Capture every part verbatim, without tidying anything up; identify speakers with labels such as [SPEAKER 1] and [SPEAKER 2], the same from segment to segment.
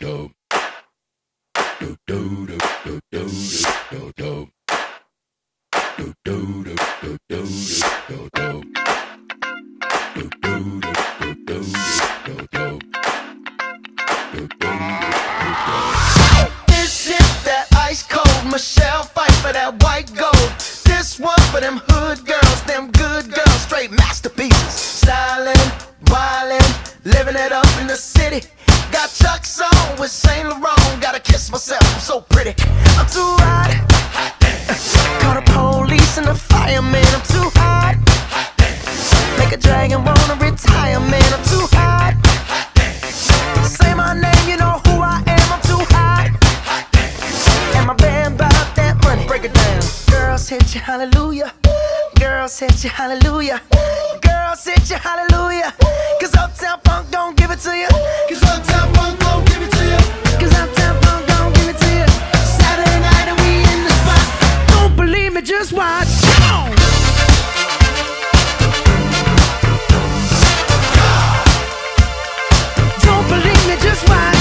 [SPEAKER 1] do do do do do do do do do do do do do do do do
[SPEAKER 2] This is that ice cold Michelle fight for that white gold. This one for them hood girls, them good girls, straight masterpieces. Stylin', wildin', living it up in the city. Got Chuck's on with Saint Laurent. Gotta kiss myself, I'm so pretty. I'm too hot. Call the police and the fireman. I'm too hot. Make a dragon wanna retire, man. I'm too hot. Say my name, you know who I am. I'm too hot. And my band bought that money. Break it down. Girls hit you, hallelujah. Girls hit you, hallelujah. Girls hit you, hallelujah. Cause Uptown Funk don't give it to you. Cause Uptown Funk don't give it to you. Cause Uptown Funk don't give it to you. Saturday night and we in the spot. Don't believe me, just watch. Come on. Don't believe me, just watch.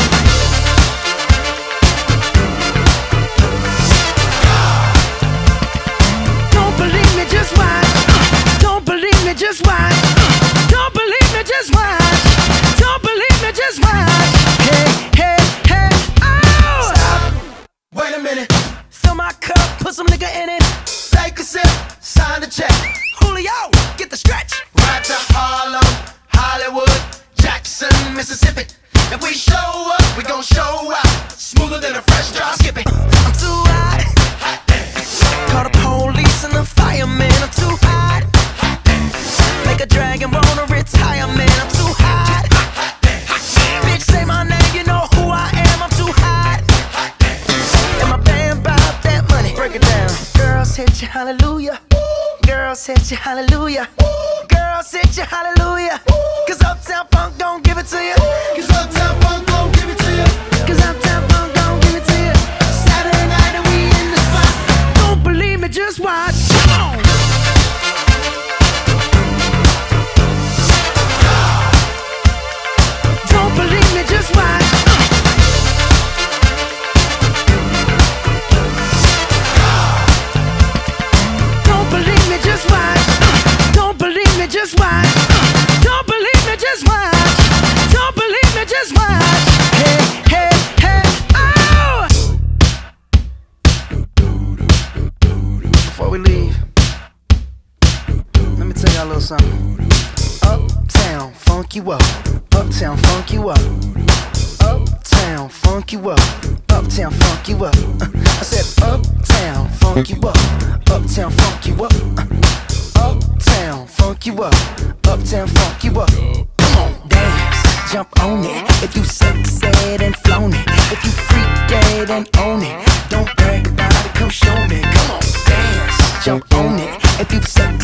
[SPEAKER 2] Don't believe me, just watch. Don't believe me, just watch. Don't believe me, just watch. Don't believe me, just watch. Hey, hey, hey, oh! Stop. Wait a minute. Fill my cup, put some nigga in it. Take a sip, sign the check. Julio, get the stretch. Ride to Harlem, Hollywood, Jackson, Mississippi. If we show up, we gon' show out. Smoother than a fresh drop skipping. I'm too hot. Call the police and the fireman. I'm too hot. Make a dragon wanna retire, man. I'm too hot. Bitch, say my name, you know who I am. I'm too hot. And my band bought that money. Break it down. Girls hit you, hallelujah. Girls hit you, hallelujah. Girls hit you, hallelujah. Cause Uptown Funk don't give it to you. Cause Uptown Funk don't give it to you. Cause Uptown Funk don't give it to you. Saturday night and we in the spot. Don't believe me, just watch. Come on. Don't believe me, just watch. Don't believe me, just watch. Don't believe me, just watch. Don't believe me, just watch. Don't believe me, just watch. Hey, hey, hey, oh! Before we leave, let me tell y'all a little something. Uptown, funk you up. Uptown, funk you up. Uptown, funk you up. Uptown, funk you up. I said uptown, funk you up. Uptown, funk you up. Uptown, funk you up. Uptown, funk you up. Come on, dance, jump on it. If you sexed and flown it, if you freak dead and own it, don't brag about it, come show me. Come on, dance, jump on it. If you sexed